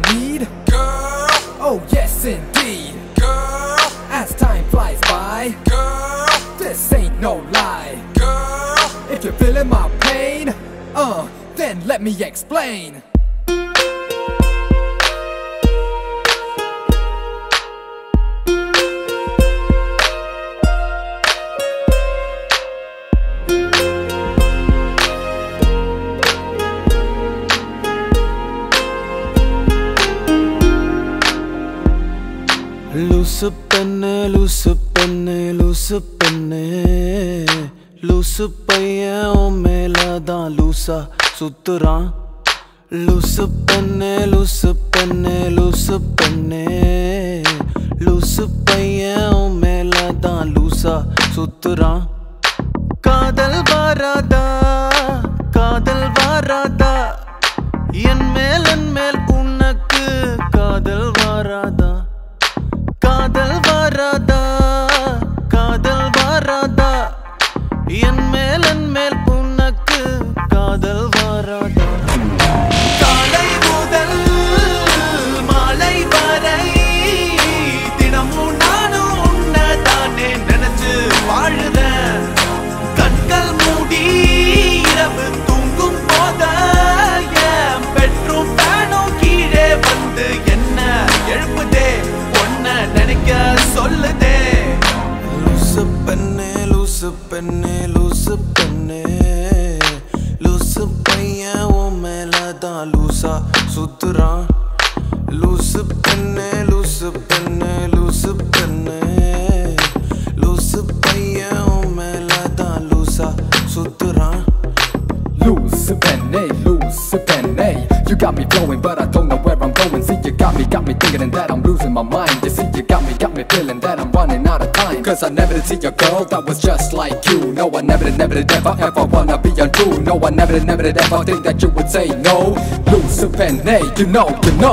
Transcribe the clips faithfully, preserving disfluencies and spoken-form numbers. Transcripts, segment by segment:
need? Girl, oh yes indeed. Girl, as time flies by. Girl, this ain't no lie. Girl, if you're feeling my pain, uh, then let me explain. லூசு பெண்ணே லூசு பெண்ணே லூசு பெண்ணே லூசு பையன் உன் மேலதான் லூசா சுத்துறான் லூசு பெண்ணே லூசு பெண்ணே லூசு பெண்ணே லூசு பையன் உன் மேலதான் லூசா சுத்துறான் காதல் வராதா காதல் வராதா என் மேல் என் மேல் உனக்கு காதல் வராதா காதல் வராதா காதல் வராதா என் மேல் என் மேல் உனக்கு காதல் வராதா காலை முதல் மாலை வரை தினமும் நானும் உன்னை தானே நினைச்சு வாழுறேன் கண்கள் மூடி இரவு தூங்கும் போத என் பெட்ரூம் ஃபேனும் கீழே வந்து என்ன எழுப்புதே நினைக்க சொல்லுதே லூசு பெண்ணே லூசு பெண்ணே லூசு பெண்ணே லூசு பையன் உன் மேலதான் லூசா சுத்துறான் லூசு பெண்ணே லூசு பெண்ணே லூசு பெண்ணே லூசு பையன் உன் மேலதான் லூசா சுத்துறான் Loose penny, loose penny. You got me flowing, but I don't know where I'm going. See, you got me, got me thinking that I'm losing my mind. You see, you got me, got me feeling that I'm running out of time. Cause I never did see a girl that was just like you. No, I never did, never did ever, ever wanna be untrue. No, I never did, never did ever think that you would say no. Loose penny, you know, you know.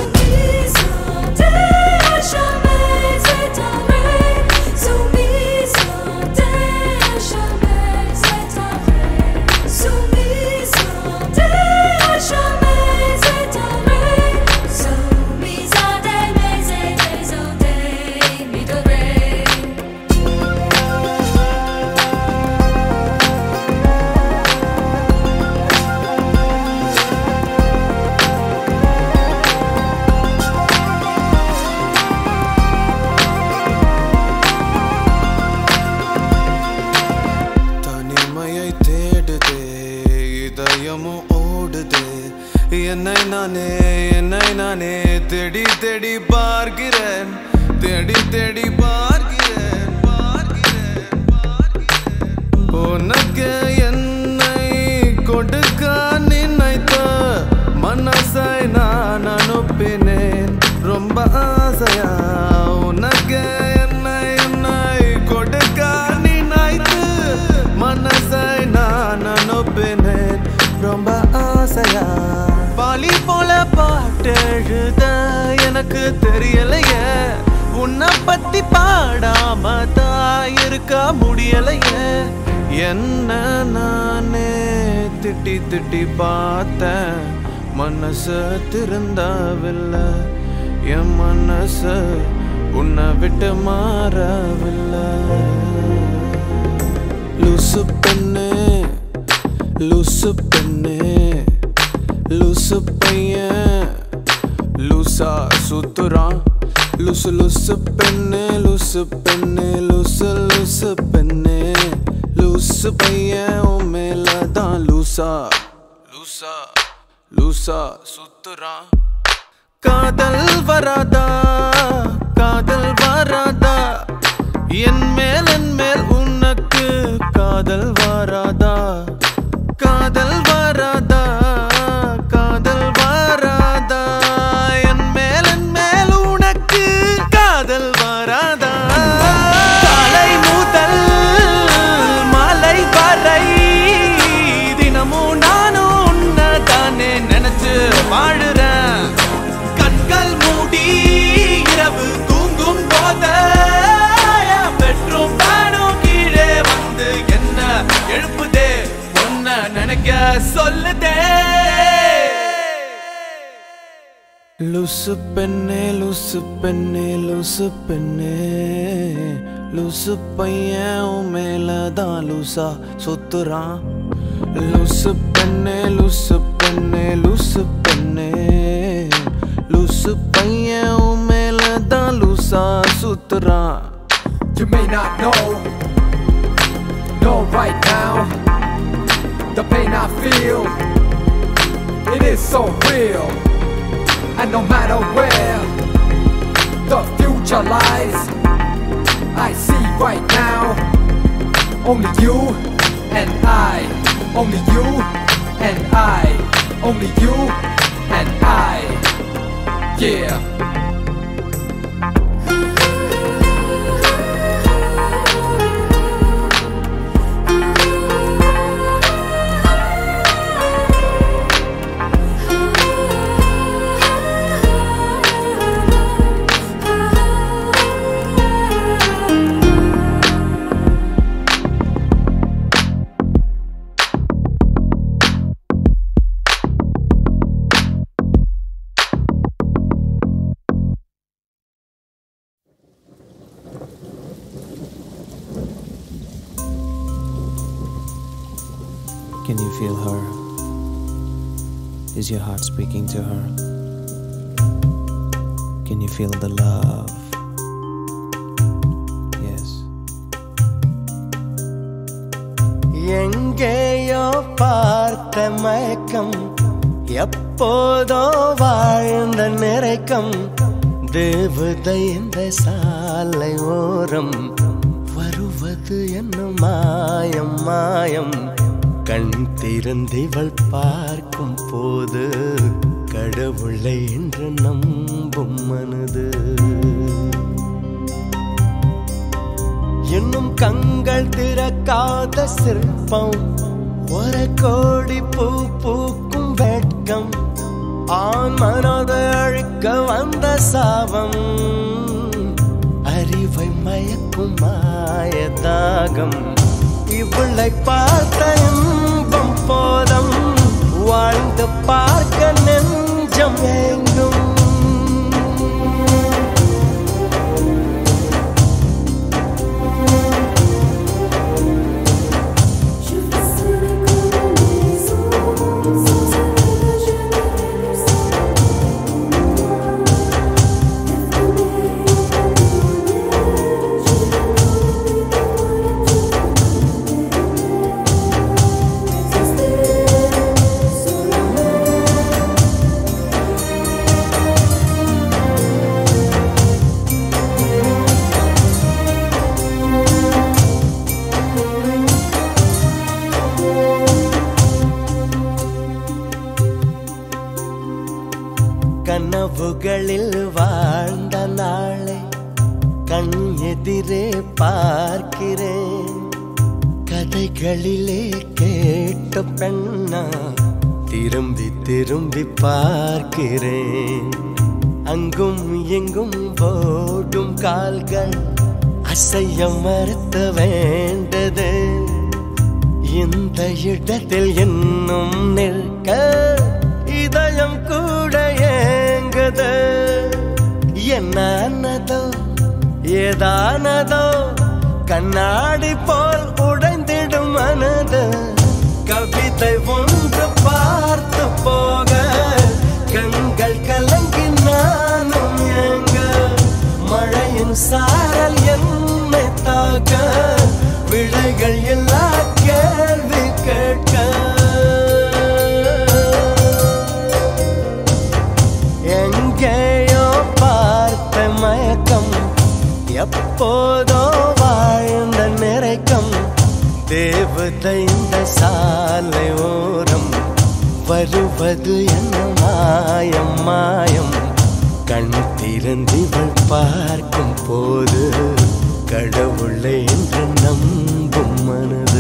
என்னை நானே என்னை நானே தேடி தேடி பார்க்கிறேன் தேடி தேடி பார்க்கிறேன் பார்க்கிறேன் பார்க்கிறேன் உனக்கு என்னை கொடுக்க நினைத்த மனசை நான் அனுப்பினேன் ரொம்ப ஆசையா உனக்கு என்னை என்னை கொடுக்க நினைத்து மனசை நான் அனுப்பினேன் ரொம்ப ஆசையா பாலி போல பாட்டெழுத எனக்கு தெரியலையே உன்னை பத்தி பாடாம தான் இருக்க முடியலையே என்ன நானே திட்டி திட்டி பார்த்தேன் மனசு திருந்தவில்லை என் மனசு உன்னை விட்டு மாறவில்லை லூசு பெண்ணே லூசு பெண்ணே லூசு பையன் லூசா சுத்துறான் லூசு லூசு பெண்ணே லூசு பெண்ணே லூசு லூசு பெண்ணே லூசு பையன் உன் மேலதான் லூசா லூசா லூசா சுத்துறான் காதல் வராதா காதல் வராதா என் மேல் என் மேல் உனக்கு காதல் வராதா காதல் வராதா காதல் வராதா என் மேல் என் மேல் உனக்கு காதல் வராதா காலை முதல் மாலை வரை தினமும் நானும் உன்னை தானே நினைச்சு வாழுறேன் கண்கள் மூடி இரவு தூங்கும் போத பெட்ரூம் ஃபேனும் கீழே வந்து என்ன லூசு பெண்ணே லூசு பெண்ணே லூசு பெண்ணே லூசு பையன் உன் மேலதான் லூசா சுத்துறான். லூசு பெண்ணே லூசு பெண்ணே லூசு பெண்ணே லூசு பையன் உன் மேலதான் லூசா சுத்துறான். You may not know, know right now, the pain I feel, it is so real. And no matter where the future lies, I see right now only you and I, only you and I, only you and I, yeah. Can you feel her? Is your heart speaking to her? Can you feel the love? Yes. எங்கேயோ பார்த்த மயக்கம், எப்போதோ வாழ்ந்த நிறைக்கம், தேவதை இந்த சாலை ஓரம் வருவது என்ன மாயம் மாயம். கண் திறந்திவள் பார்க்கும் போது கடவுளை என்று நம்பும் மனது. இன்னும் கண்கள் திறக்காத சிற்பம், ஒரு கோடி பூ பூக்கும் வெட்கம், ஆண் மனதை அழிக்க வந்த சாபம், அறிவை மயக்கும் மாயதாகம். இவளை பார்த்த இன்பம் போதும், வாழ்ந்து பார்க்க நெஞ்சம் எங்கும். கனவுகளில் வாழ்ந்த நாளை கண் எதிரே பார்க்கிறேன். கதைகளிலே கேட்ட பெண்ணா திரும்பி திரும்பி பார்க்கிறேன். அங்கும் எங்கும் ஓடும் கால்கள் அசைய மறுத்த வேண்டது. இந்த இடத்தில் இன்னும் நிற்க இதயம் கூட ஏங்குது. என்னதோ ஏதானதோ கண்ணாடி போல் உடைந்திடும் மனது. கவிதை ஒன்று பார்த்து போக கண்கள் கலங்கி நானும் ஏங்க. மழையின் சாரல் என்னை தாக்க விடைகள் எல்லா கேள்வி கேட்க. எங்கேயோ பார்த்த மயக்கம், எப்போதோ வாழ்ந்த நிறைக்கம், தேவதை இந்த சாலை ஓரம் வருவது என்ன மாயம் மாயம். கண் திறந்திவள் பார்க்கும் போது கடவுளை என்று நம்பும் மனது.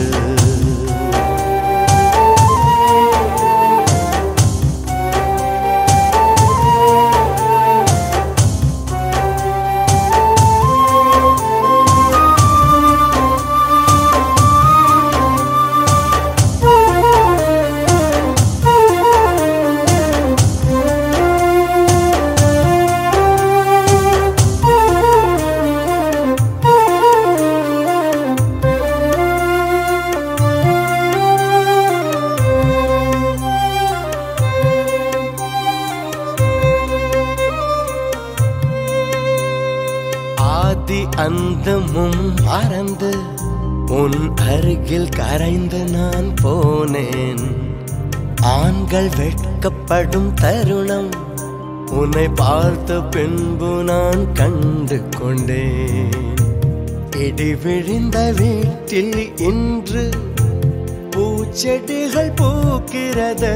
ஆதி அந்தமும் மறந்து உன் அருகில் கரைந்து நான் போனேன். ஆண்கள் வெட்கப்படும் தருணம் உன்னை பார்த்த பின்பு நான் கண்டு கொண்டேன். இடி விழுந்த வீட்டில் இன்று பூச்செடிகள் பூக்கிறது.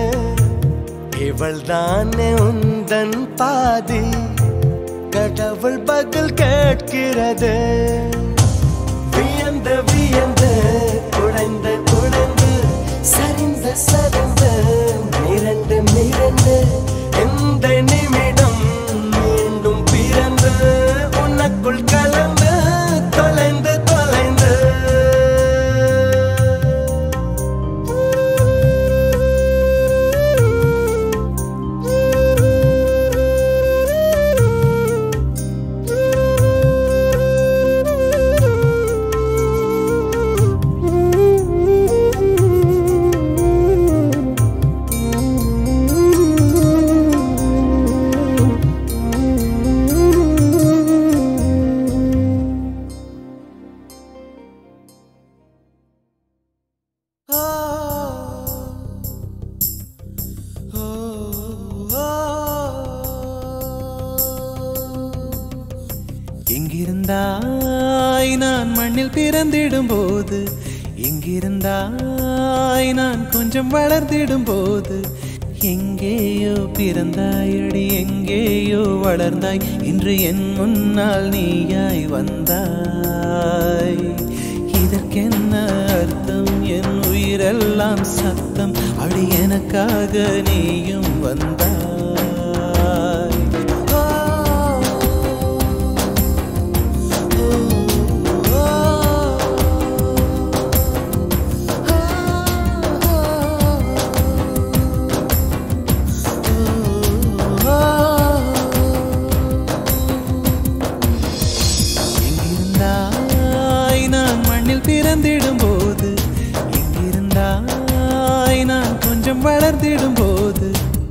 இவள் தானே உந்தன் பாதி, கடவுள் பதில் கேட்கிறது. வியந்து வியந்து குடைந்து குடைந்து சரிந்து சரிந்து மிரண்டு மிரண்டு எந்த நிமிடம் மீண்டும் பிறந்து உனக்குள் கலந்து தொலைந்து தொலைந்து எங்கிருந்தாய் நான் மண்ணில் பிறந்திடும் போது, எங்கிருந்தாய் நான் கொஞ்சம் வளர்ந்திடும் போது, எங்கேயோ பிறந்தாயடி எங்கேயோ வளர்ந்தாய், இன்று என் முன்னால் நீயாய் வந்தாய். இதற்கென்ன அர்த்தம்? என் உயிரெல்லாம் சத்தம், அடி எனக்காக நீயும் வந்தாய். பிறந்திடும் போது, எங்கிருந்தாய் நான் கொஞ்சம் வளர்ந்திடும் போது,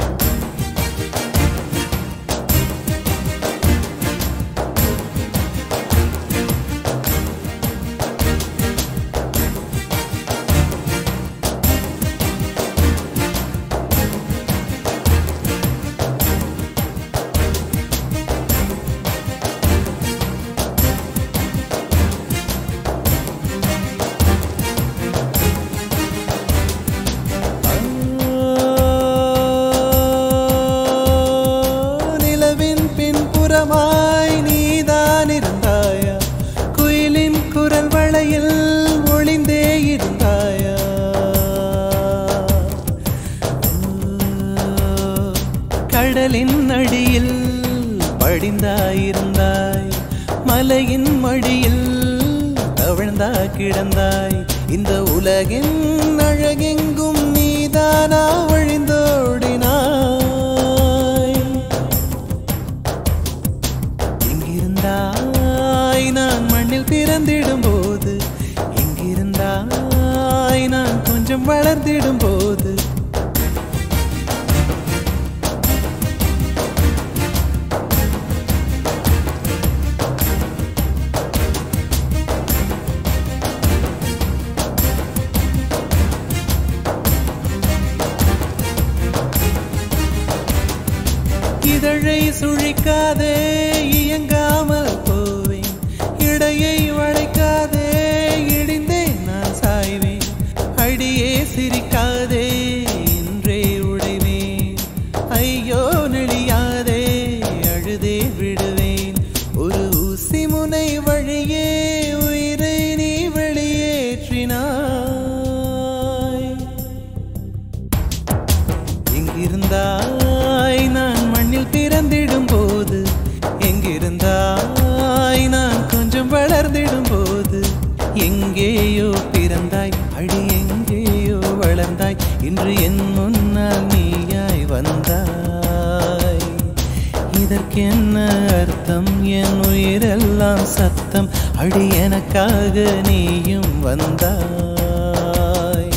நீதான் இருந்தாயா? குயிலின் குரல் வளையில் ஒளிந்தே இருந்தாயா? கடலின் அடியில் படிந்தாயிருந்தாய், மலையின் மடியில் தவழ்ந்தா கிடந்தாய். இந்த உலகின் அழகெங்கும் நீதானா வழிந்தோடினாய். நான் மண்ணில் பிறந்திடும் போது, எங்கிருந்தாய் நான் கொஞ்சம் வளர்ந்திடும் போது, இதழை சுழிக்காதே இயங்காமல் போவேன், இடையை வளைக்காதே இடிந்தேன் நான் சாய்வேன். அடியே சிரிக்காதே இன்றே உடைவேன், ஐயோ நெளியாதே அழுதே விடுவேன். ஒரு ஊசி முனை வழியே உயிரை நீ வெளியேற்றினாய். எங்கிருந்தாய் நான் மண்ணில் பிறந்திடும் போது, எங்கிருந்தாய் நான் கொஞ்சம் வளர்ந்திடும் போது, எங்கேயோ பிறந்தாய் அடி எங்கேயோ வளர்ந்தாய், இன்று என் முன்னால் நீயாய் வந்தாய். இதற்கென்ன அர்த்தம்? என் உயிரெல்லாம் சத்தம், அடி எனக்காக நீயும் வந்தாய்.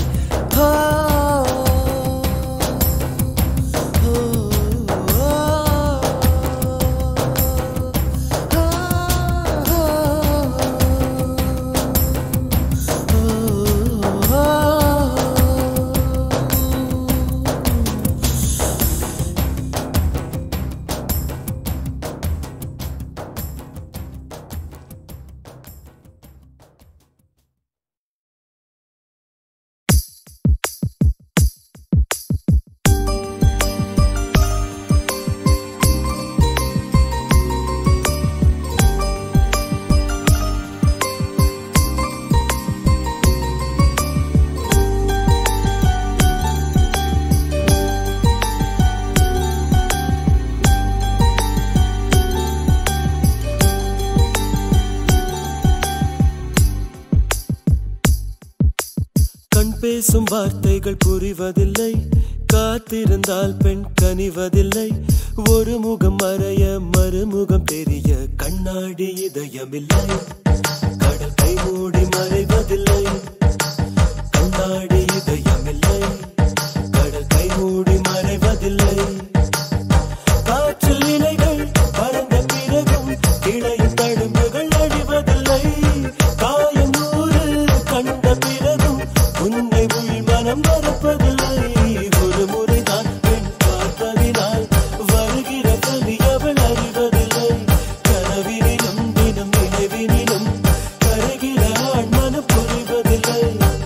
பேசும் வார்த்தைகள் புரிவதில்லை, காத்திருந்தால் பெண் கனிவதில்லை. ஒரு முகம் மறைய மறுமுகம் தெரிய கண்ணாடி இதயமில்லை. கடல் கை மூடி மறைவதில்லை, கண்ணாடி இதயமில்லை. கடல் கை மூடி மறைவதில்லை. காற்றில் இலைகள் பறந்த பிறகும் இடையில் தழும்புகள் அழிவதில்லை. காயம் நூறு கண்ட பிறகும் உன்னை உள் மனம் மறப்பதில்லை. ஒரு முறைதான் பெண் பார்ப்பதினால் வருகிற வலி அவள் அறிவதில்லை. கனவினிலும் தினம் நினைவினிலும் கருகிற ஆண் மனம் புரிவதில்லை.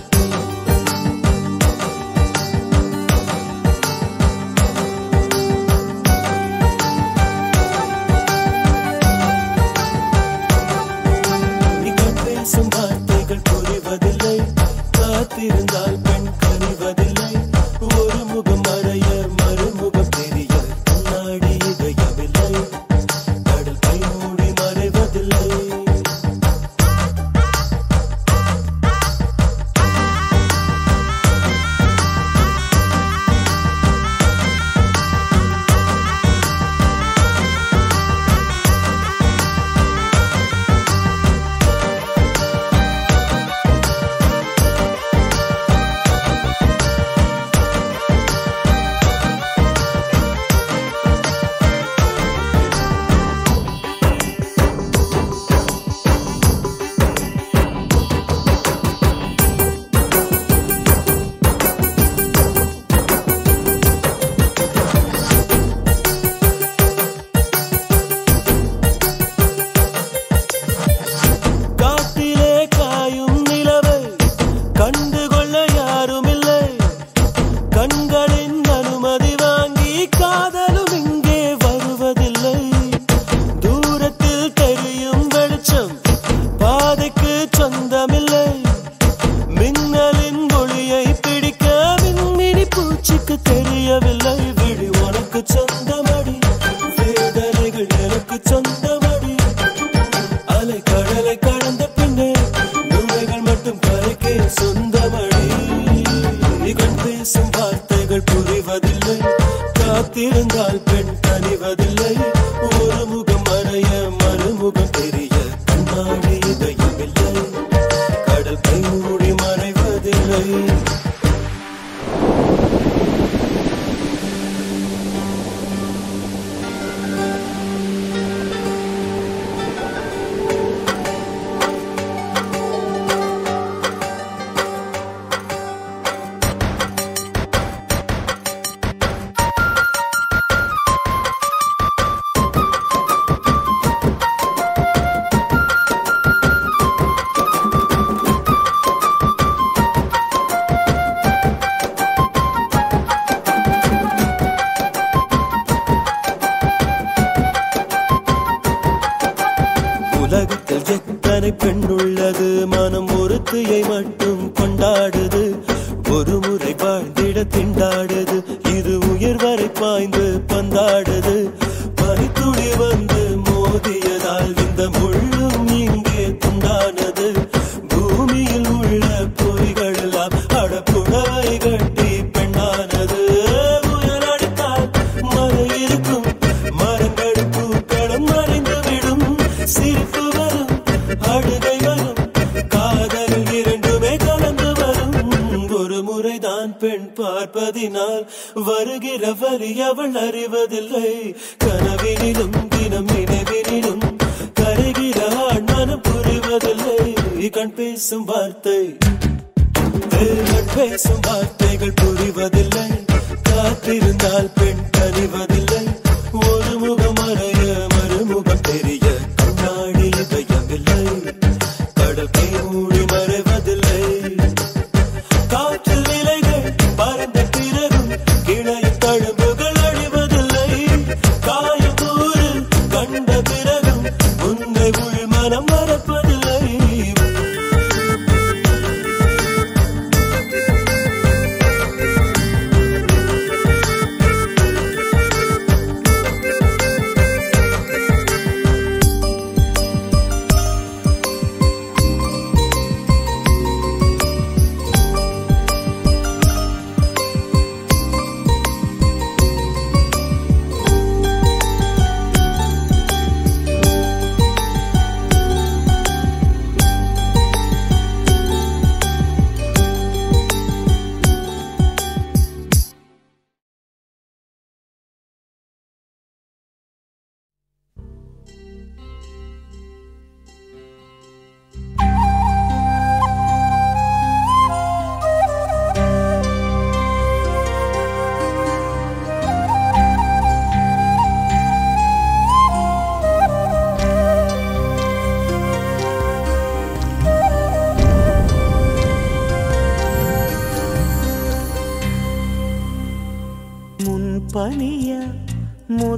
பேசும் வார்த்தைகள் புரிவதில்லை, காத்திருந்தால் பெண் கனிவதில்லை. ஒரு முகம் மறைய மறுமுகம் தெரிய கண்ணாடி இதயமில்லை. கடல் கை மூடி மறைவதில்லை. கண்டுகொள்ள யாரும் இல்லை, கண்களின் அனுமதி வாங்கி காதலும் இங்கே வருவதில்லை. தூரத்தில் தெரியும் வெளிச்சம் பாதைக்கு சொந்தமில்லை. மின்னலின் ஒளியை பிடிக்க மின்மினி பூச்சிக்கு தெரியவில்லை. விழி உனக்கு சொந்தமடி, வேதனைகள் எனக்கு சொந்தமடி. அலை கடலை கடந்த பின்னே நுழைகள் மட்டும் கரைக்கே சொந்தமடி. கண் பேசும் வார்த்தைகள் புரிவதில்லை, காத்திருந்தால் பெண் கனிவதில்லை. ஒரு முகம் மறைய மறுமுகம் தெரிய கண்ணாடி இதயமில்லை. கடல் கை மூடி மறைவதில்லை. உலகத்தில் எத்தனை பெண் உள்ளது, மனம் ஒருத்தியை மட்டும் கொண்டாடுது. ஒரு முறை வாழ்ந்திட திண்டாடுது, இது உயிர் வரை பாய்ந்து பந்தாடுது. பனித்துளி வந்து மோதியதால் இந்த முள்ளும் இங்கே துண்டானது. பூமியில் உள்ள பொறிகள் எல்லாம் அடப்புடவை கட்டி பெண்ணானது. புயல் அடித்தால் மழை இருக்கும், மரங்கள் பூக்களும் மறைந்து விடும். சிரிப்பு வரும், அழுகை வரும், காதல் இரண்டுமே கலந்து வரும். ஒரு முறைதான் பெண் பார்ப்பதினால் வருகிற வலி அவள் அறிவதில்லை. கனவினிலும் தினம் நினைவினிலும் கருகிற ஆண் மனம் புரிவதில்லை. கண் பேசும் வார்த்தை கண் பேசும் வார்த்தைகள் புரிவதில்லை, காத்திருந்தால் பெண் கனிவதில்லை. ஒரு முகம் மறைய மறுமுகம் தெரிய கண்ணாடி இதயமில்லை. கடல் கை மூடி மறைவதில்லை. காற்றில் இலைகள் பறந்த பிறகும் கிளையின் தழும்புகள் அழிவதில்லை. காயம் நூறு கண்ட பிறகும் உன்னை உள் மனம் மறப்பதில்லை.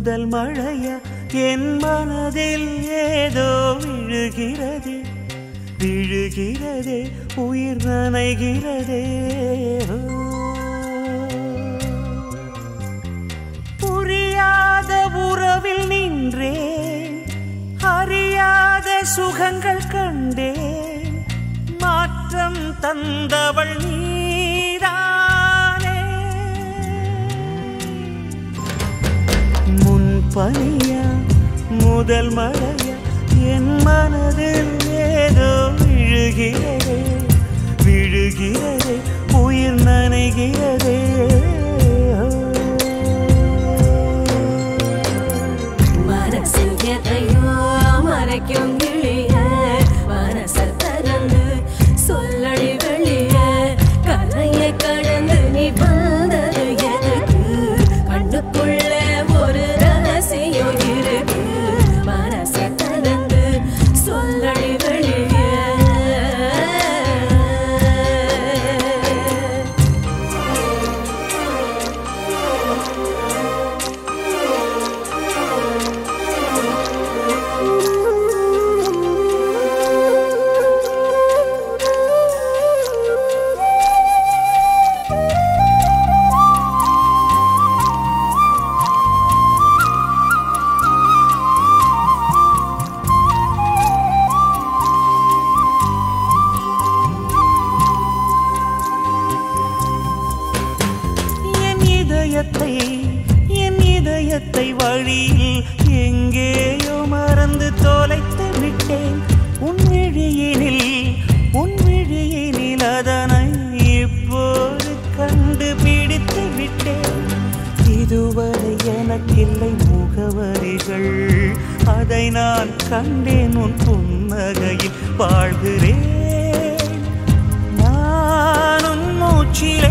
முதல் மழையா என் மனதில் ஏதோ விழுகிறதே விழுகிறதே உயிர் நனைகிறதே புரியாத உறவில் நின்றேன் அறியாத சுகங்கள் கண்டேன் மாற்றம் தந்தவள் நீதானே முன்பனியா முதல் மழையா என் மனதில் ஏதோ விழுகிறதே விழுகிறதே உயிர் நனைகிறதே மனசில் எதையோ மறைக்கும் கிளிய மனசல் திறந்து சொல்லடி வெளிய கரையை கடந்து நீ வந்தது எதுக்கு கண்ணுக்குள்ள ஒரு ரகசியம் இருக்கு மனசை திறந்து சொல்லடி வெளிய என் இதயத்தை வழியில் எங்கேயோ மறந்து தொலைத்து விட்டேன் உன் விழியினில் உன் விழியினில் அதனை இப்போது கண்டுபிடித்து விட்டேன் இதுவரை எனக்கில்லை முகவரிகள் அதை நான் கண்டேன் உன் புன்னகையில் வாழ்கிறேன் நான் உன் மூச்சிலே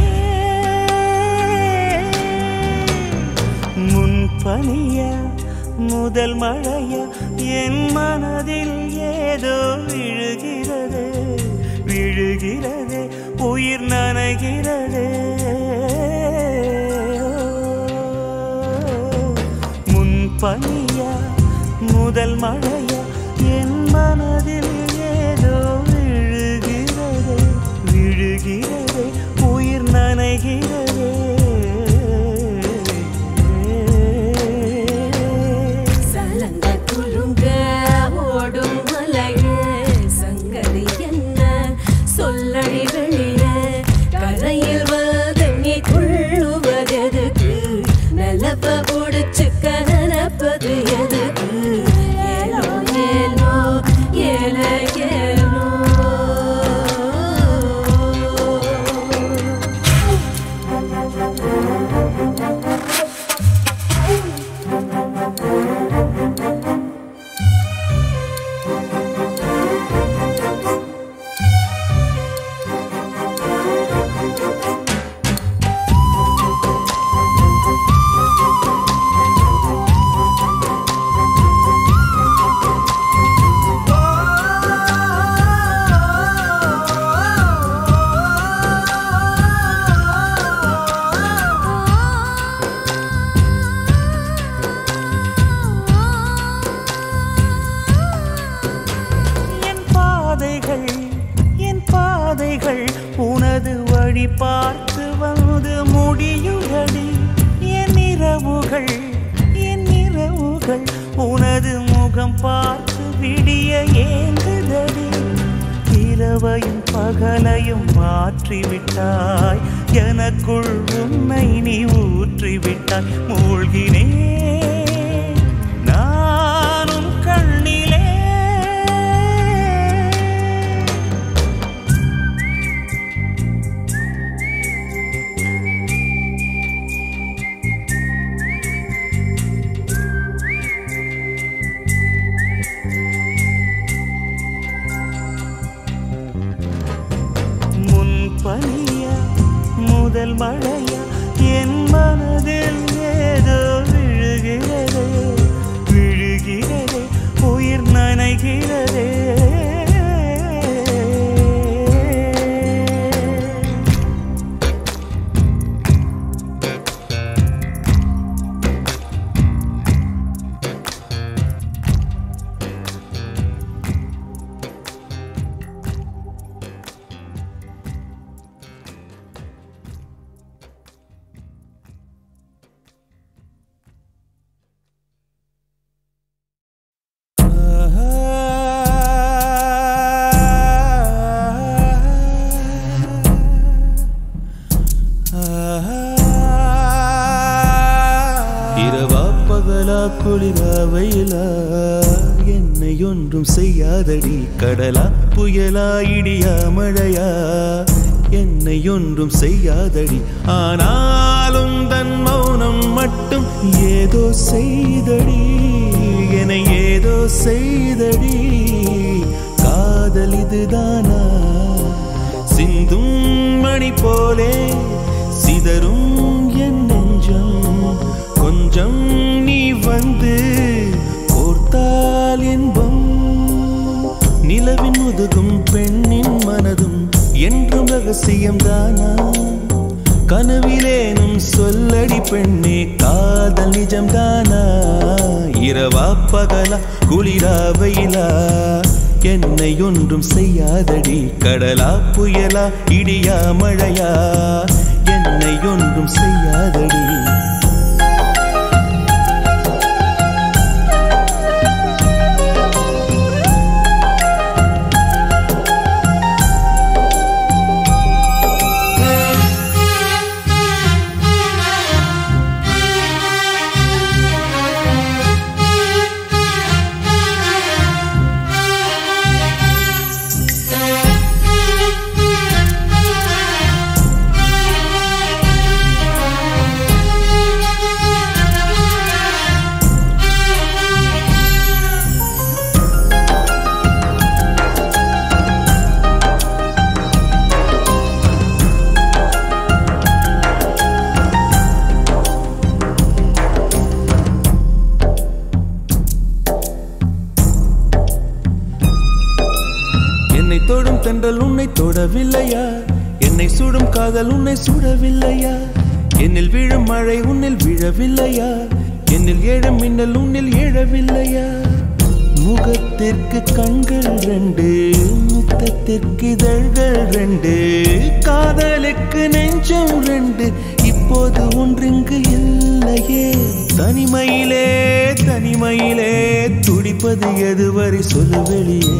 முன்பனியா முதல் மழையா என் மனதில் ஏதோ விழுகிறது விழுகிறது உயிர் நனைகிறது முன்பனியா முதல் மழையா என் மனதில் ஏதோ விழுகிறது விழுகிறது உயிர் நனைகிறது சொல்லடி வெளியே கரையில் வந்து நீ துள்ளுவதெதுக்கு நிலப்ப முடிச்சுக்க நினைப்பது எதுக்கு ஏலோ ஏலோ ஏல ஏலோ என் பாதைகள் உனது வழி பார்த்து வந்து முடியுதடி என் இரவுகள் என் இரவுகள் உனது முகம் பார்த்து விடிய ஏங்குதடி இரவையும் பகலையும் மாற்றிவிட்டாய் எனக்குள் உன்னை நீ ஊற்றிவிட்டாய் மூழ்கினேன் நானும் கண்ணிலே முன்பனியா முதல் மழையா என் மனதில் ஏதோ விழுகிறது என்னை ஒன்றும் செய்யாதடி கடலா புயலா இடியா மழையா என்னை ஒன்றும் செய்யாதடி ஆனாலும் தன் மௌனம் மட்டும் ஏதோ செய்தடி என்னை ஏதோ செய்தடி காதல் இதுதானா சிந்தும் மணி போலே சிதறும் என் நெஞ்சம் கொஞ்சம் நீ வந்து கோர்த்தால் இன்பம் நிலவின் முதுகும் பெண்ணின் மனதும் என்றும் ரகசியம் தானா கனவிலேனும் சொல்லடி பெண்ணே காதல் நிஜம் தானா இரவா பகலா குளிரா வெயிலா என்னை ஒன்றும் செய்யாதடி கடலா புயலா இடியா மழையா என்னை ஒன்றும் செய்யாதடி தென்றல் உன்னை தொடவில்லையா என்னை சுடும் காதல் உன்னை சுடவில்லையா என்னில் விழும் மழை உன்னில் விழவில்லையா என்னில் ஏழும் மின்னல் உன்னில் ஏழவில்லையா முகத்திற்கு கண்கள் ரெண்டு முத்தத்திற்கு இதழ்கள் ரெண்டு காதலுக்கு நெஞ்சம் ரெண்டு இப்போது ஒன்றிங்கு இல்லையே தனிமையிலே தனிமையிலே துடிப்பது எதுவரை சொல்ல வெளியே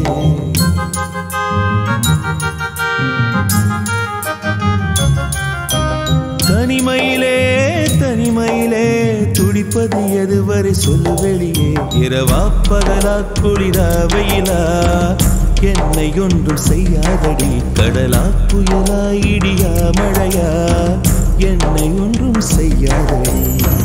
தனிமையிலே தனிமையிலே துடிப்பது எதுவரை சொல்ல வெளியே இரவா பகலா குளிரா வெயிலா என்னை ஒன்றும் செய்யாதடி கடலா புயலா இடியா மழையா என்னை ஒன்றும் செய்யாதடி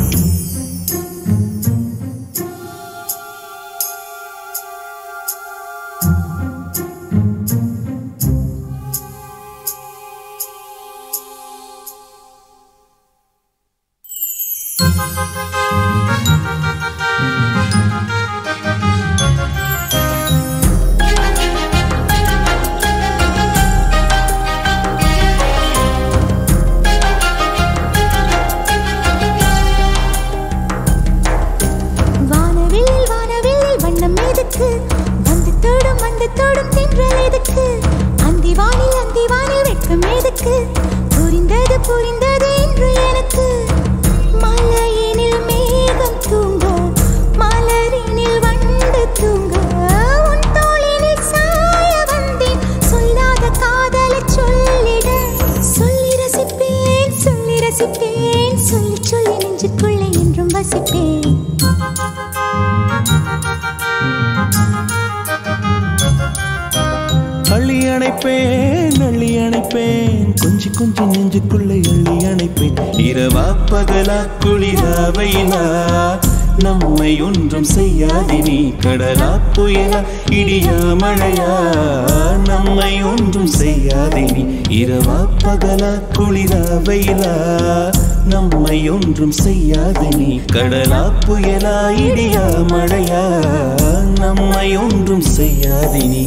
அள்ளி அணைப்பேன் அள்ளி அணைப்பேன் கொஞ்சி கொஞ்சி நெஞ்சுக்குள்ளே அள்ளி அணைப்பேன் இரவா பகலா குளிரா வெயிலா நம்மை ஒன்றும் செய்யாதே நீ கடலா புயலா இடியா மழையா நம்மை ஒன்றும் செய்யாதே நீ இரவா பகலா குளிரா வெயிலா நம்மை ஒன்றும் செய்யாதே நீ கடலா புயலா இடியா மழையா நம்மை ஒன்றும் செய்யாதே நீ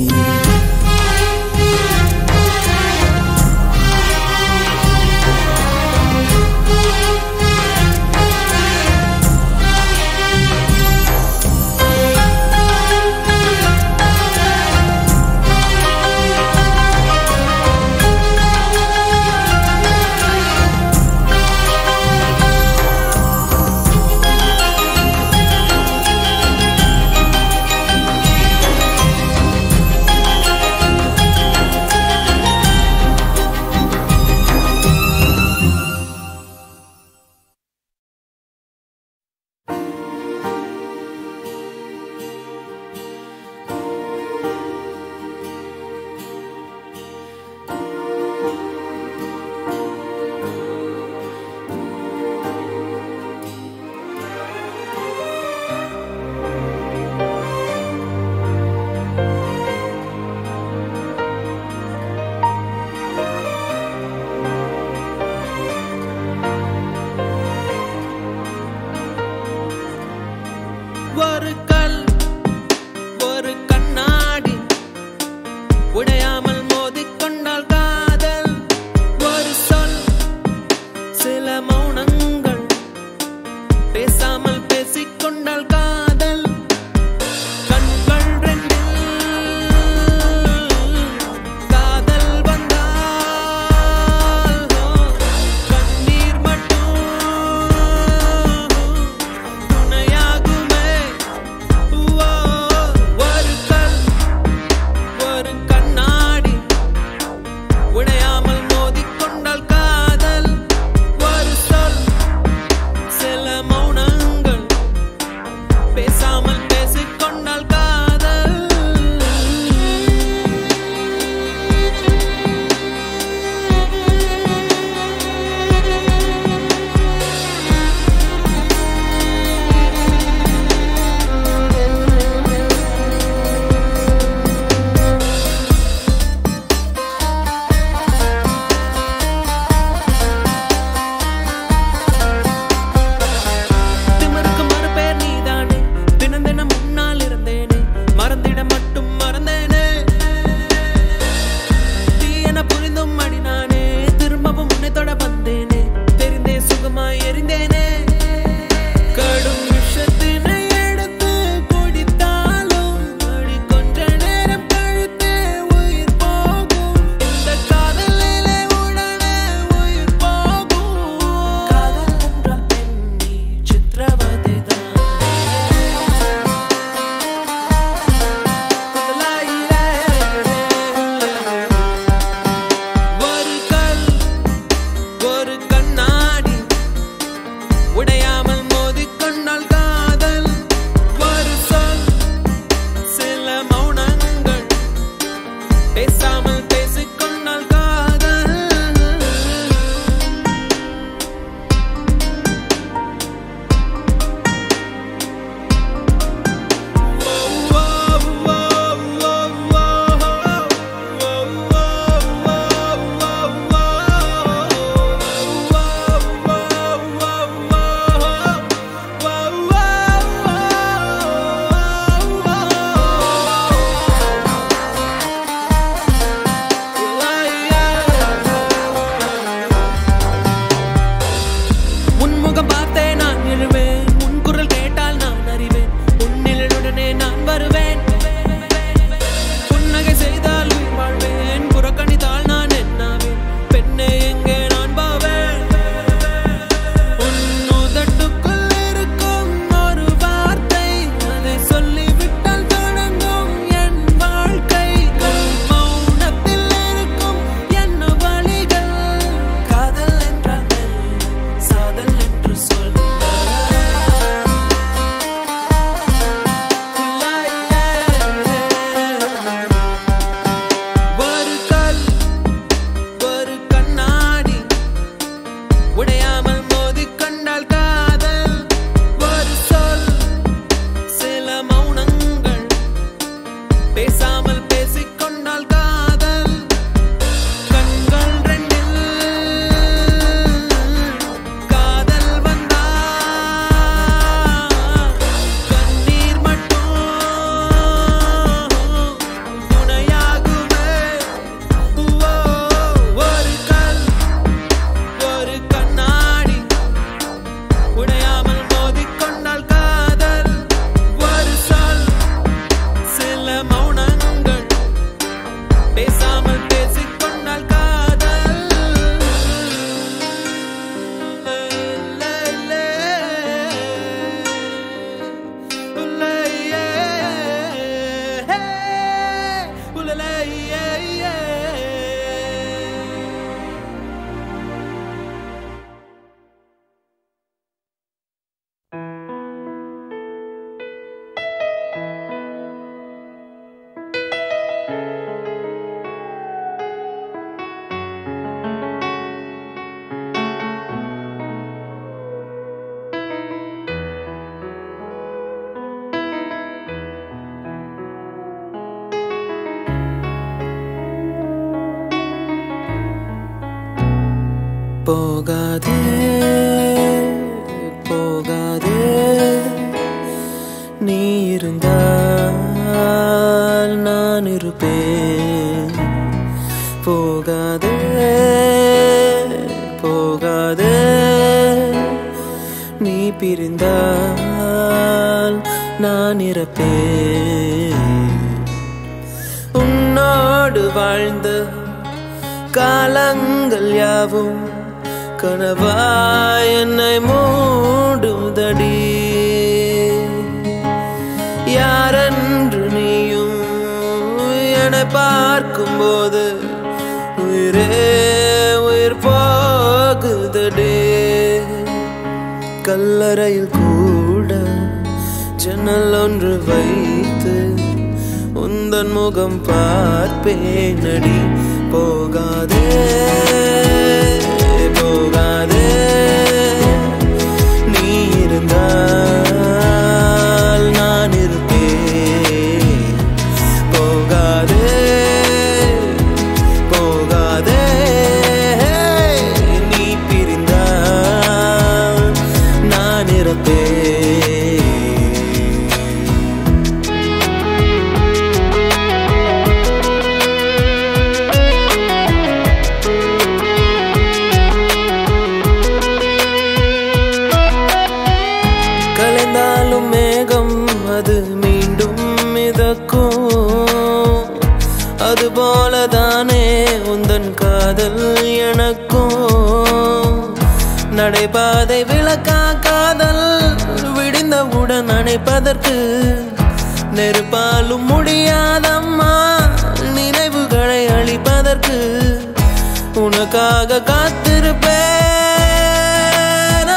போகாதே போகாதே நீ இருந்தால் நான் இருப்பேன் போகாதே போகாதே நீ பிரிந்தால் நான் இறப்பேன் உன்னோடு வாழ்ந்த காலங்கள் யாவும் கனவாய் என்னை மூடுதடி யாரென்று நீயும் என்னை பார்க்கும்போது உயிரே உயிர் போகுதடி கல்லறையில் கூட ஜன்னல் ஒன்று வைத்து உந்தன் முகம் பார்ப்பேனடி போகாதே போகாதே நீ இருந்தால் நான் இருப்பேன் போகாதே போகாதே நீ பிரிந்தால் நான் இருப்பேன் அது மீண்டும் மிதக்கும் அதுபோலதானே உந்தன் காதல் எனக்கும் நடைபாதை விளக்கா காதல் விடிந்தவுடன் அணைப்பதற்கு நெருப்பாலும் முடியாதம்மா நினைவுகளை அழிப்பதற்கு உனக்காக காத்திருப்பேன்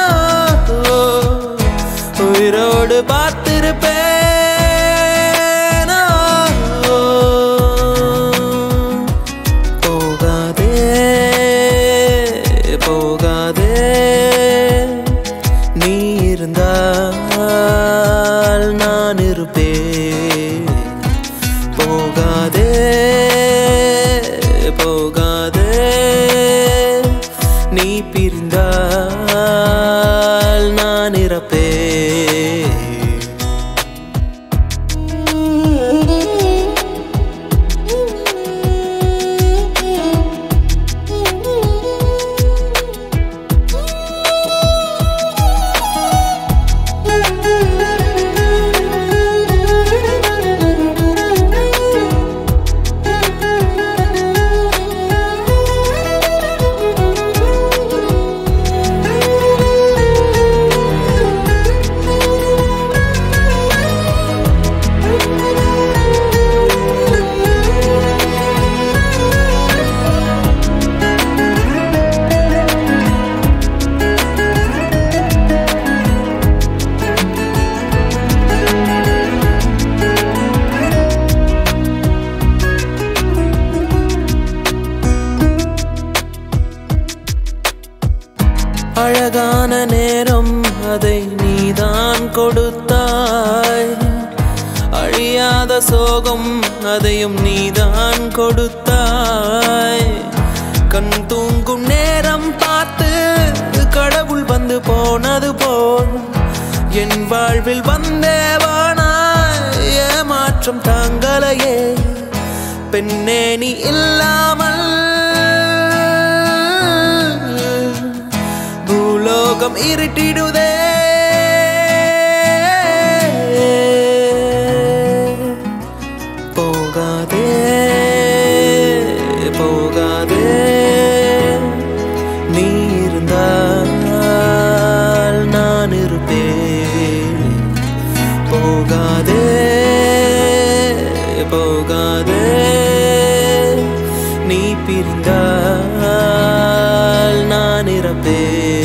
உயிரோடு பார்த்திருப்பேன் போகாதே போகாதே நீ இருந்தால் நான் இருப்பேன் போகாதே போகாதே நீ பிரிந்தால் நான் இறப்பேன் அழகான நேரம் அதை நீதான் கொடுத்தாய் அழியாத சோகம் அதையும் நீதான் கொடுத்தாய் கண் தூங்கும் நேரம் பார்த்து கடவுள் வந்து போனது போல் என் வாழ்வில் வந்தேவானாய் ஏமாற்றம் தாங்களையே பெண்ணே நீ இல்லாமல் பூலோகம் இருட்டிடுதே போகாதே போகாதே நீ இருந்தால் நான் இருப்பேன் போகாதே போகாதே நீ பிரிந்தால் நான் இறப்பேன்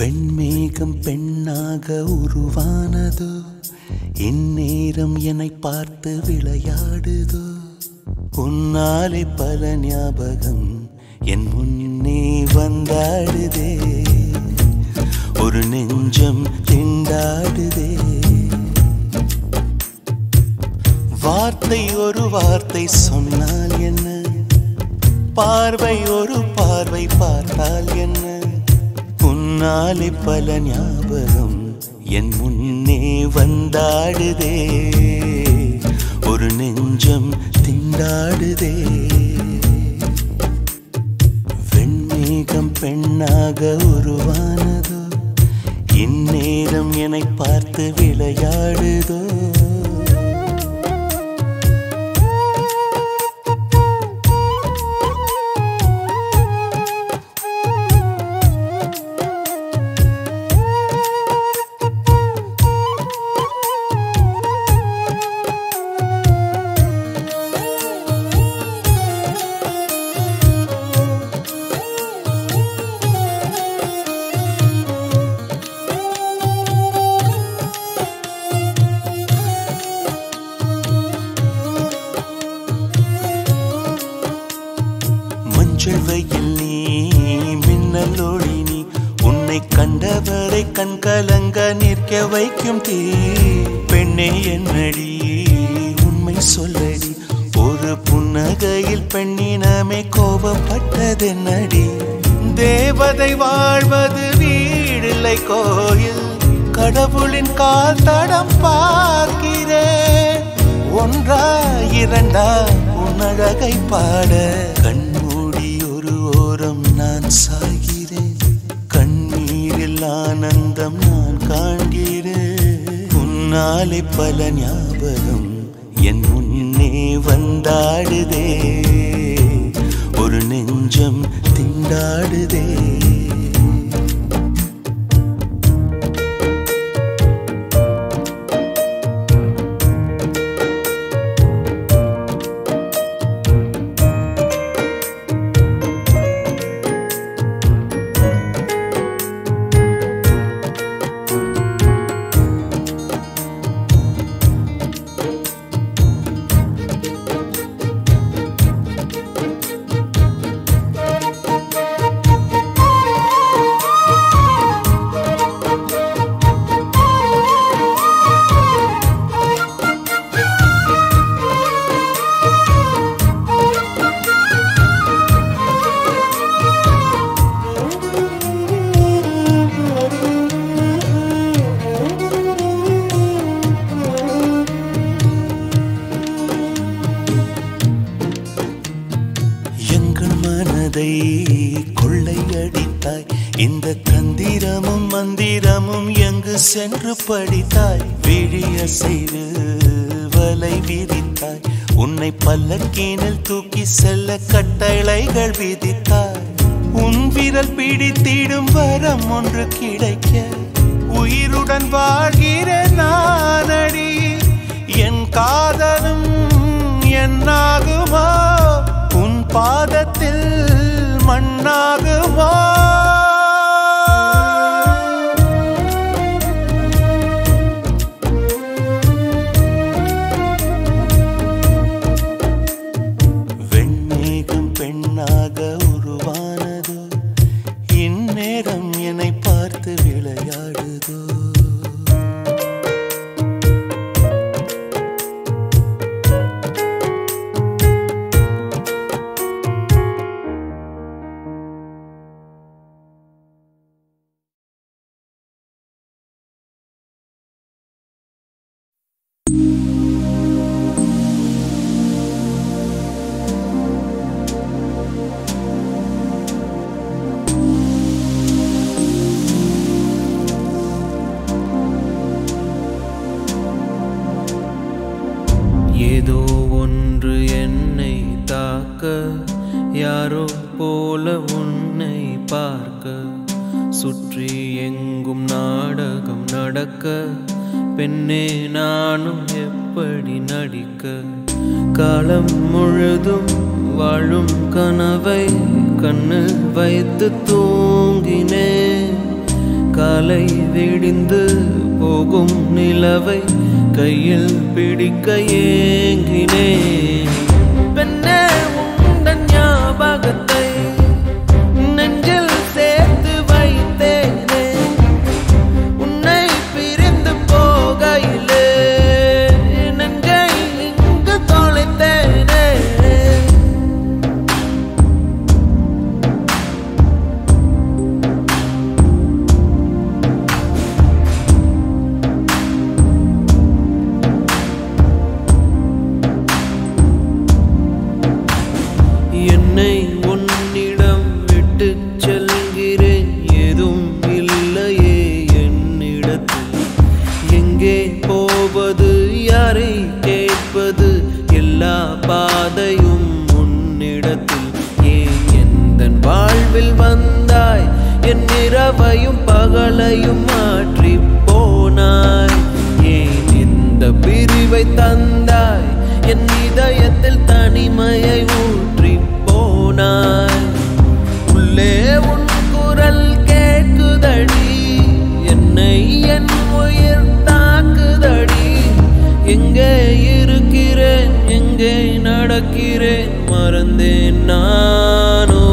வெண்மேகம் பெண்ணாக உருவானதோ, இந்நேரம் என்னை பார்த்து விளையாடுதோ. உன்னாலே பல ஞாபகம் என் முன்னே வந்தாடுதே, ஒரு நெஞ்சம் திண்டாடுதே. வார்த்தை ஒரு வார்த்தை சொன்னால் என்ன, பார்வை ஒரு பார்வை பார்த்தால் என்ன. உன்னாலே பல ஞாபகம் என் முன்னே வந்தாடுதே, ஒரு நெஞ்சம் திண்டாடுதே. வெண்மேகம் பெண்ணாக உருவானதோ, இந்நேரம் என்னை பார்த்து விளையாடுதோ. செவ்வையில் நீ மின்னல் ஒளி நீ, உன்னை கண்டவரை கண்கலங்க நிற்க வைக்கும் தீ. பெண்ணே என்னடி உண்மை சொல்லடி, ஒரு புன்னகையில் பெண்ணினமே கோபப்பட்டதென்னடி. தேவதை வாழ்வது வீடில்லை கோயில், கடவுளின் கால் தடம் பார்க்கிறேன். ஒன்றா இரண்டா உன்னழகை பாட, கண்மூடி ஒரு ஓரம் நான் சாகிறேன். கண்ணீரில் ஆனந்தம் நான் காண்கிறேன். உன்னாலே பல ஞாபகம் என் முன்னே வந்தாடுதே, ஒரு நெஞ்சம் திண்டாடுதே. கொள்ளையடித்தாய், இந்த தந்திரமும் மந்திரமும் எங்கு சென்று படித்தாய். விழிய செய்து வலை விரித்தாய், உன்னை பல்லக்கீனில் தூக்கி செல்ல கட்டளைகள் விதித்தாய். உன் விரல் பிடித்திடும் வரம் ஒன்று கிடைக்க, உயிருடன் வாழ்கிற நானடி. என் காதலும் என்னாகுமோ, உன் பாதத்தில் மண்ணாகுமோ. வெண்மேகம் பெண்ணாக உருவானதோ, இந்நேரம் என்னை பார்த்து விளையாடுதோ. ஏதோ ஒன்று என்னை தாக்க, யாரோ போல உன்னை பார்க்க, சுற்றி எங்கும் நாடகம் நடக்க, பெண்ணே நானும் எப்படி நடிக்க. காலம் முழுதும் வாழும் கனவை கண்ணு வைத்து தூங்கினேன். காலை விடிந்து போகும் நிலவை கையில் பிடிக்க ஏங்கினேன். பெண்ணே உந்தன் ஞாபகத்தை நெஞ்சில் சேர்த்து வைத்தேனே, உன்னை பிரிந்து போகையிலே நெஞ்சை இங்கு தொலைத்தேனே. என்னை உன்னிடம் விட்டு செல்கிறேன், எதுவும் இல்லையே என்னிடத்தில். எங்கே போவது, யாரை கேட்பது, எல்லா பாதையும் உன்னிடத்தில். ஏன் எந்தன் வாழ்வில் வந்தாய், என் இரவையும் பகலையும் மாற்றி போனாய். ஏன் இந்த பிரிவை தந்தாய், என் இதயத்தில் தனிமையை ஊற்றி போனாய். உள்ளே உன் குரல் கேட்குதடி, என்னை என் உயிர் தாக்குதடி. எங்கே இருக்கிறேன், எங்கே நடக்கிறேன், மறந்தேன் நானோ.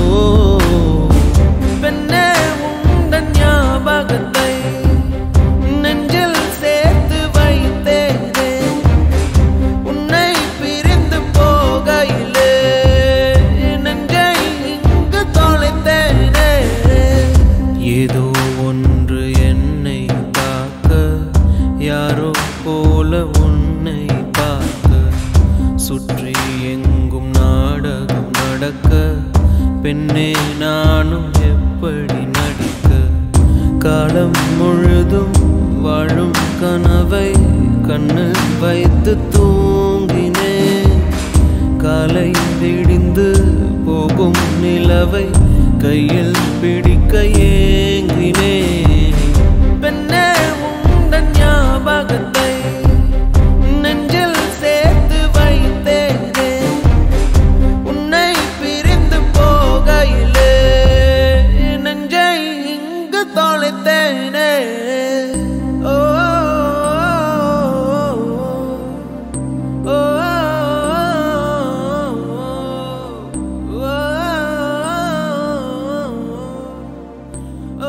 பெண்ணே உந்தன் ஞாபகத்தை நெஞ்சில் சேர்த்து வைத்தேனே, உன்னை பிரிந்து போகையிலே நெஞ்சை இங்கு தொலைத்தேனே. ஏதோ ஒன்று என்னை தாக்க, யாரோ போல உன்னை பார்க்க, சுற்றி எங்கும் நாடகம் நடக்க, பெண்ணே நானும் எப்படி நடிக்க. காலம் முழுதும் வாழும் கனவை கண்ணில் வைத்து தூங்கினேன். காலை விடிந்து போகும் நிலவை கையில் பிடிக்க ஏங்கினேன். பெண்ணே உந்தன் ஞாபகத்தை நெஞ்சில் சேர்த்து வைத்தேனே, உன்னை பிரிந்து போகையிலே நெஞ்சை இங்கு தொலைத்தேனே. ஓ ஓ ஓ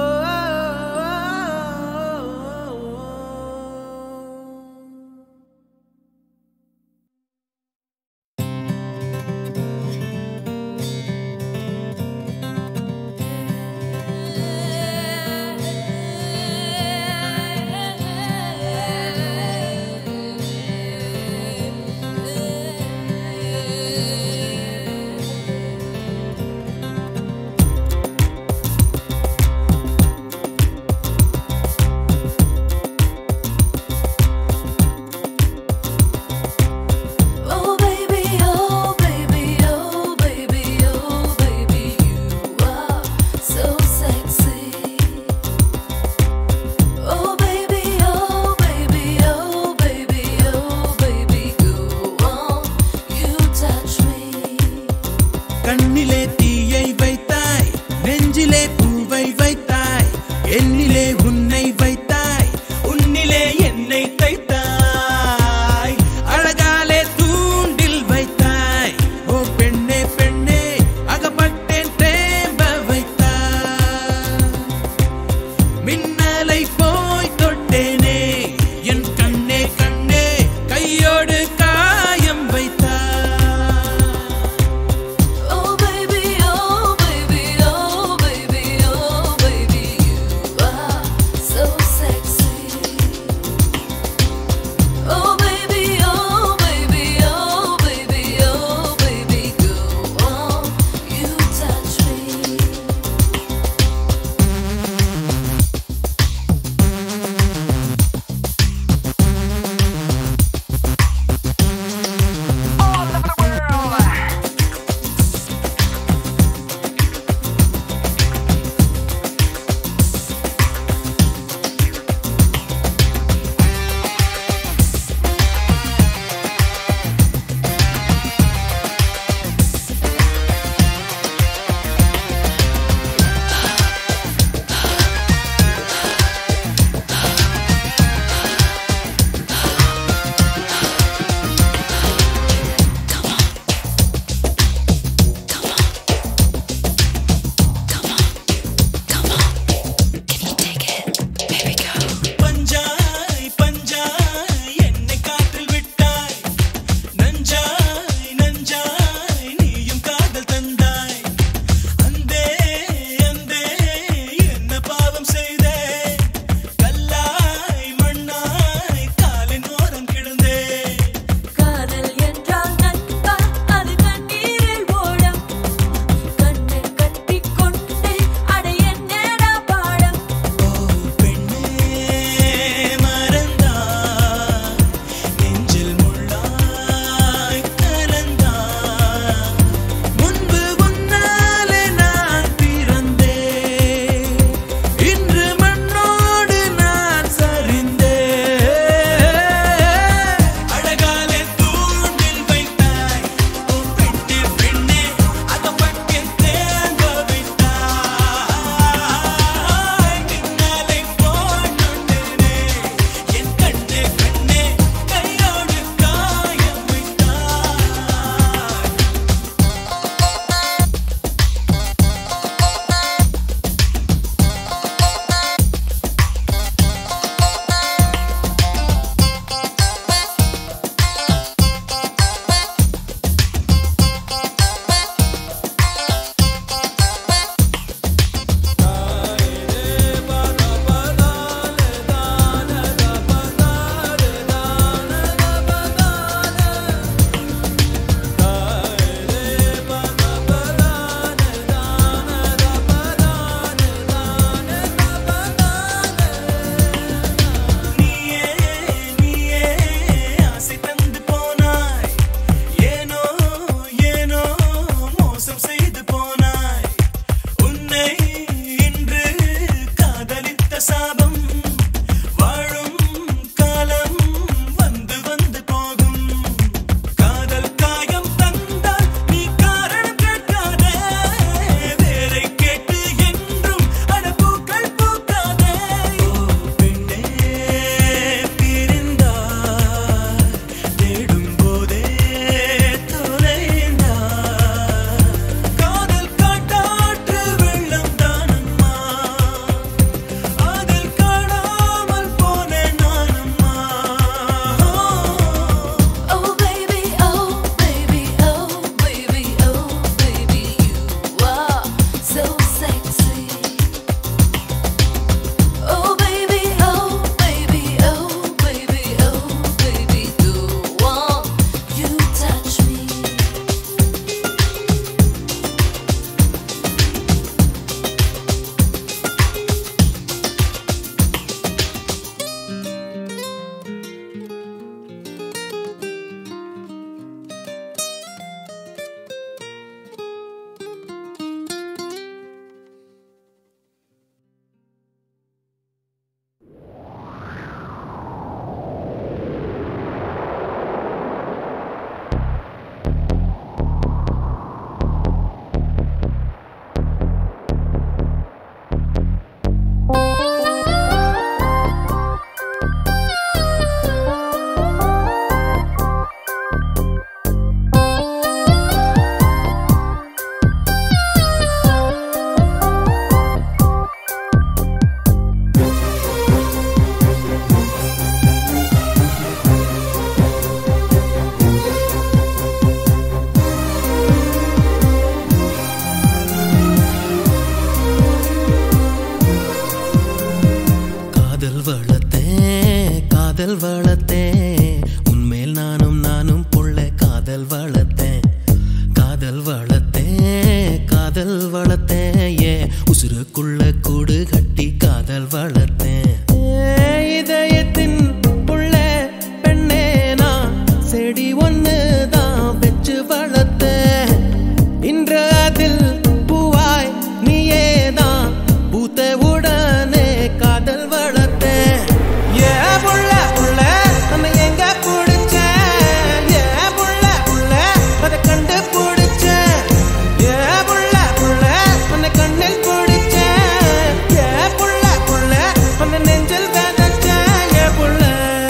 வளர்த்தேன் காதல் வளர்த்தேன் உன்மேல் நானும் நானும் புள்ள காதல் வளர்த்தேன் காதல் வளர்த்தேன் காதல் வளர்த்தேன் ஏ உசுருக்குள்ள கூடு கட்டி காதல் வளர்த்தேன் இதயத்தின் புள்ள பெண்ணே நான் செடி ஒன்று தான் வச்சு வளர்த்தேன் இன்று அதில் பூவாய் நீயே தான் பூத்த உடனே காதல் வளர்த்தேன் ஏ புள்ள புள்ள நம்ம எங்க பிடிச்சேன் ஏ புள்ள புள்ள அதை கண்டு பிடிச்சேன் ஏ புள்ள புள்ள உன்னை கண்ணில் பிடிச்சேன் ஏ புள்ள புள்ள உன்னை நெஞ்சில் விதைச்சேன் ஏ புள்ள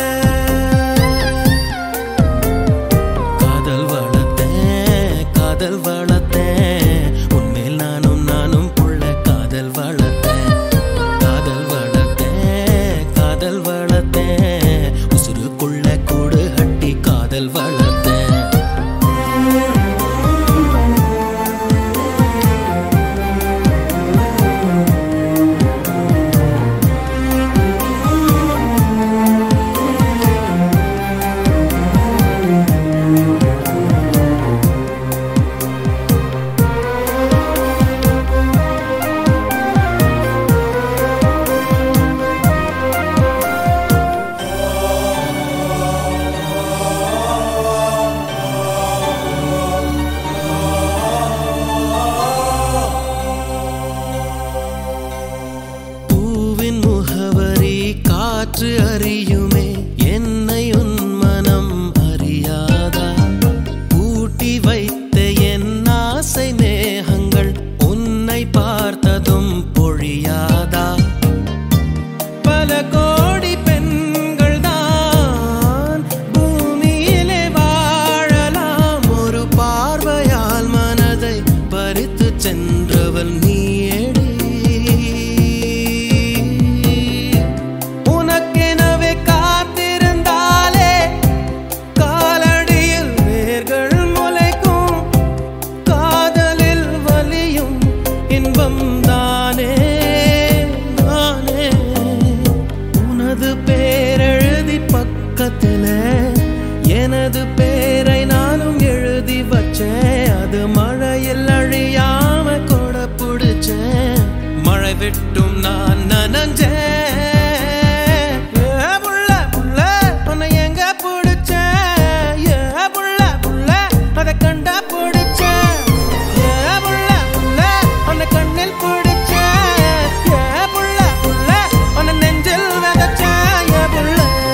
காதல் வளர்த்தேன் காதல் வளர்த்தேன் உன்மேல் நானும் நானும் புள்ள காதல் வளர்த்தேன் காதல் வளர்த்தேன் காதல் வளர்த்தேன் உசுருக்குள்ள கூடு கட்டி காதல் வளர்த்தேன் பூவின் முகவரி காற்று அறியுமே என்னை உன் மனம் அறியாதா பூட்டி வைத்த என் ஆசை மேகங்கள் உன்னை பார்த்ததும் பொழியாதா பல கோடி பெண்கள் தான் பூமியிலே வாழலாம் ஒரு பார்வையால் மனதை பறித்து சென்றவள் நீயேடி உனக்கெனவே காத்திருந்தாலே காலடியில் வேர்கள் முளைக்கும் காதலில் வலியும் இன்பம் தானே தானே உனது பேரெழுதி பக்கத்துல எனது பேரை நானும் எழுதி வச்சேன் அது மழையில் அழியாம கொட பிடிச்சேன் மழை விட்டும் நான் நனஞ்சேன் ஏ புள்ள புள்ள உன்னை எங்க பிடிச்சேன் ஏ புள்ள புள்ள அதை கண்டா பிடிச்சேன் ஏ புள்ள புள்ள உன்னை கண்ணில் பிடிச்சேன் ஏ புள்ள புள்ள உன்னை நெஞ்சில் விதைச்சேன் ஏ புள்ள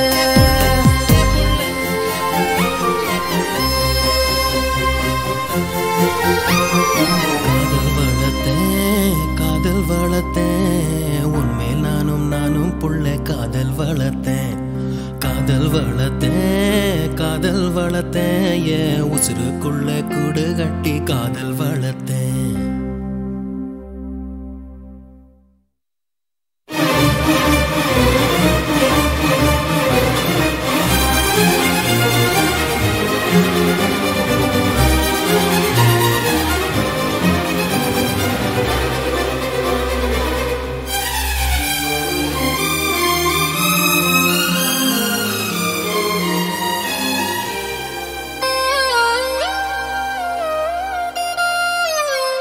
காதல் வளர்த்தேன் காதல் வளர்த்தேன் உன்மேல் நானும் நானும் புள்ள காதல் வளர்த்தேன் காதல் வளர்த்தேன் காதல் வளர்த்தேன் ஏ உசுருக்குள்ள கூடு கட்டி காதல் வளர்த்தேன் Thank you.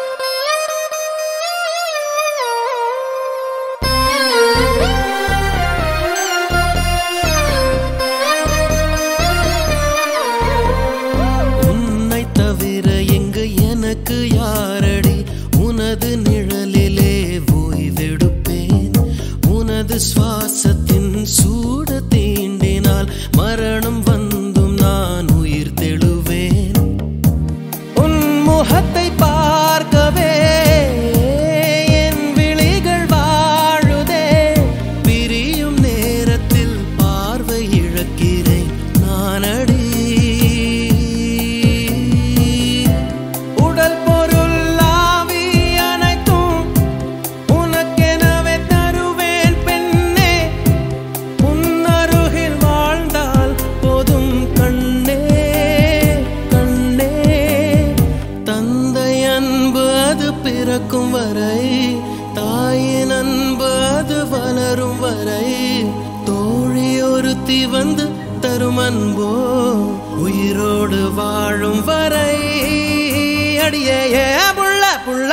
வந்து தரும் அன்போ உயிரோடு வாழும் வரை அடியே புள்ள புள்ள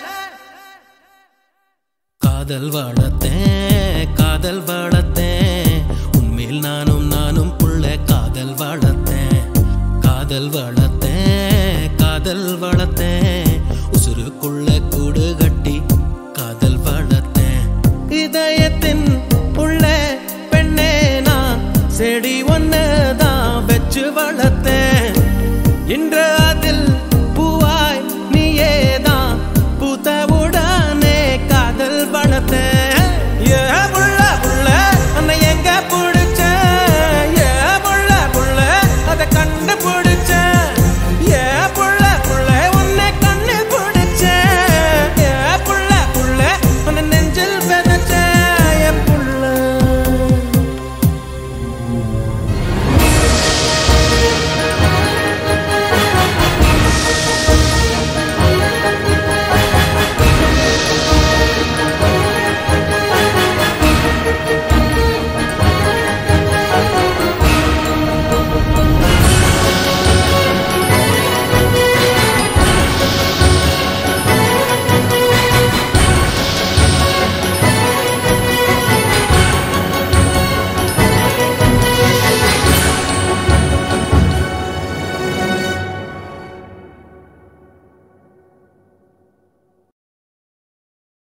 காதல் வளர்த்தேன் காதல் வளர்த்தேன் உன்மேல் நானும் நானும் புள்ள காதல் வளர்த்தேன் காதல் வள